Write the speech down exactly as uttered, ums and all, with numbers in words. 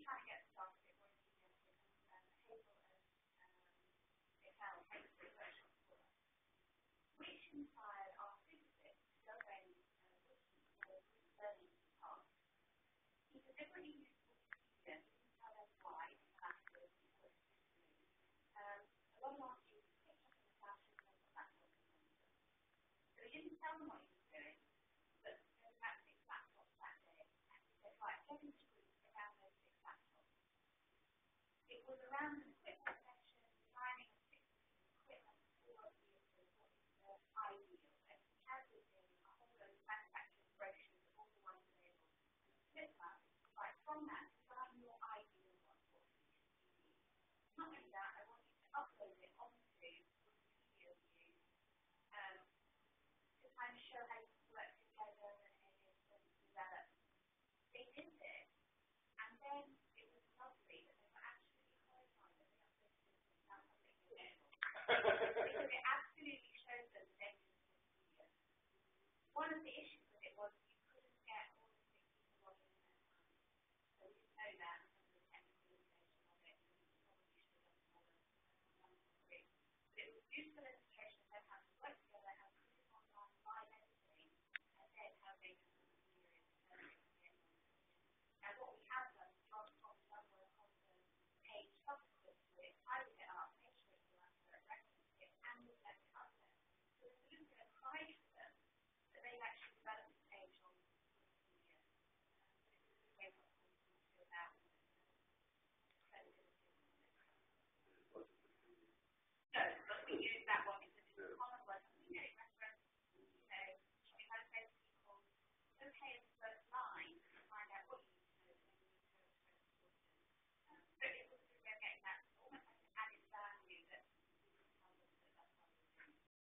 trying to get started, it more enthusiastic, and um, Hazel and um, they found Hazel workshop for us, which inspired our physicists to go away and uh, look for learning paths. He said they were really useful to students, didn't tell them why, factors, equals history. Um, a lot of our students picked up in the classroom and got laptops in front of them. So he didn't tell them what he was doing, but there was about six laptops that day. And he said, right, take them to groups around those six laptops. It was around the